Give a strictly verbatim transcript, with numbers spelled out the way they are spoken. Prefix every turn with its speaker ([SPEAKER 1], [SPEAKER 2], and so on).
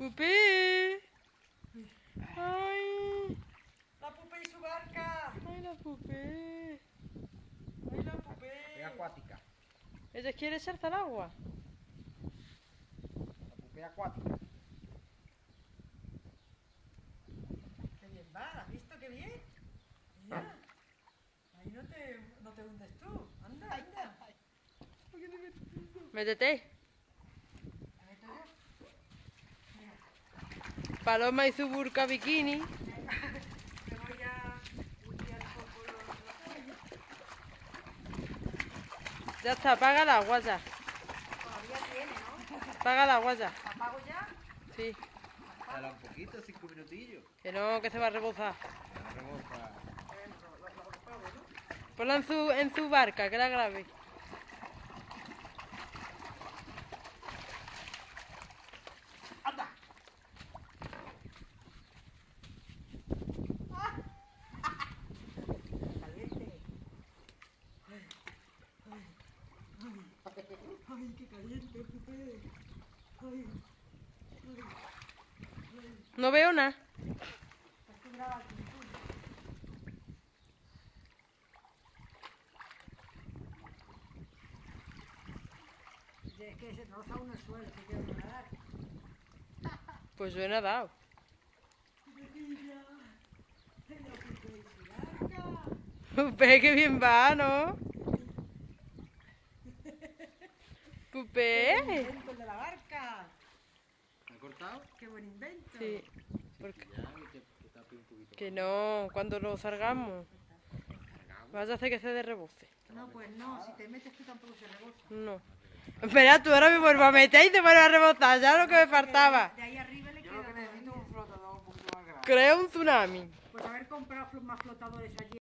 [SPEAKER 1] Poupée. Ay.
[SPEAKER 2] La Poupée y su barca.
[SPEAKER 1] Ay, la Poupée.
[SPEAKER 2] Ay, la Poupée.
[SPEAKER 3] Es acuática.
[SPEAKER 1] ¿Ella quiere echarse al agua?
[SPEAKER 3] La Poupée acuática.
[SPEAKER 2] Qué bien va, ¿has visto qué bien? Mira. Ahí no te, no te hundes tú. Anda, anda.
[SPEAKER 1] Métete.
[SPEAKER 2] ¿Me meto yo?
[SPEAKER 1] Paloma y su burka bikini.
[SPEAKER 2] Me voy a hundir un poco los...
[SPEAKER 1] Ya está, apaga el agua ya.
[SPEAKER 2] Todavía tiene, ¿no?
[SPEAKER 1] Apaga el agua ya.
[SPEAKER 2] ¿Apago ya?
[SPEAKER 1] Sí.
[SPEAKER 3] Dale un poquito, cinco minutillos.
[SPEAKER 1] Que no, que se va a rebozar.
[SPEAKER 3] La reboza.
[SPEAKER 2] Lo, lo, lo apago, ¿no?
[SPEAKER 1] Ponla en su, en su barca, que la grabe.
[SPEAKER 2] ¡Anda! Caliente. Ay, ay, ay, ay, qué caliente, Poupée. Ay, ay, ay.
[SPEAKER 1] No veo nada.
[SPEAKER 2] Acostumbrada a la pintura. Es que se roza uno el suelo, que quiero nadar.
[SPEAKER 1] Pues yo he nadado.
[SPEAKER 2] Mira, la Poupée y su barca.
[SPEAKER 1] Poupée, qué bien va, ¿no? Poupée.
[SPEAKER 2] ¡Qué buen invento el de la barca!
[SPEAKER 3] ¿Me ha cortado?
[SPEAKER 2] ¡Qué buen invento!
[SPEAKER 1] Sí. Porque...
[SPEAKER 3] Ya, que, que tape un poquito.
[SPEAKER 1] Que no, cuando lo salgamos. Vas a hacer que se de reboce.
[SPEAKER 2] No, pues no, si te metes tú tampoco se rebosa.
[SPEAKER 1] No. Espera, tú ahora me vuelvo a meter y te vuelves a rebozar. Ya lo que me faltaba.
[SPEAKER 2] De ahí arriba le
[SPEAKER 3] Yo
[SPEAKER 2] queda
[SPEAKER 3] lo que necesito es un flotador un poquito más grande.
[SPEAKER 1] Creo un tsunami.
[SPEAKER 2] Pues haber comprado más flotadores allí.